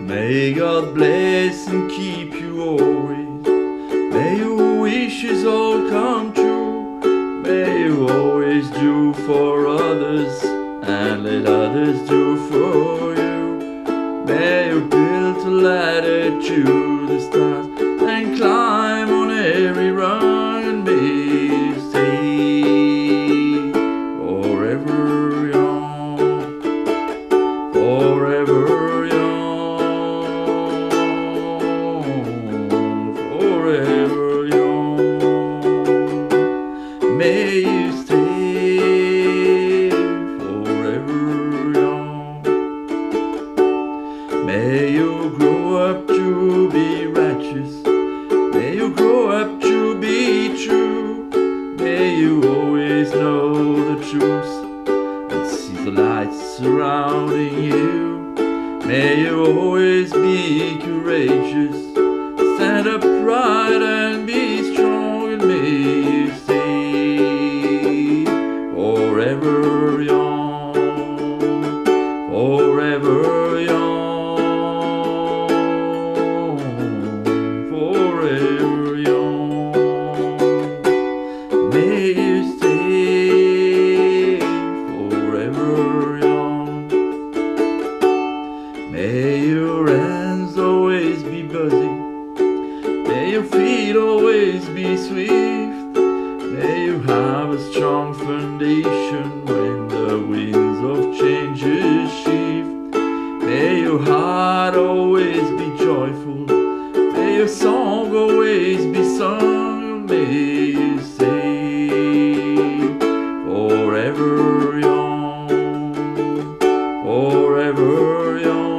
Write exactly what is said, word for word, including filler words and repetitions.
May God bless and keep you always. May your wishes all come true. May you always do for others and let others do for you. May you build a ladder to the stars and climb on every rung, and may you stay forever young, forever young, forever young. May you stay forever young. May you grow up to be righteous. May you grow up to be true. May you always know the truth and see the light surrounding you. May you always be courageous, stand upright and be strong, and may you stay forever young, forever young, forever young. May you stay forever young. May your hands always be busy. May your feet always be swift. May you have a strong foundation when the winds of change shift. May your heart always be joyful. May your song always be sung. May you stay forever young, forever young.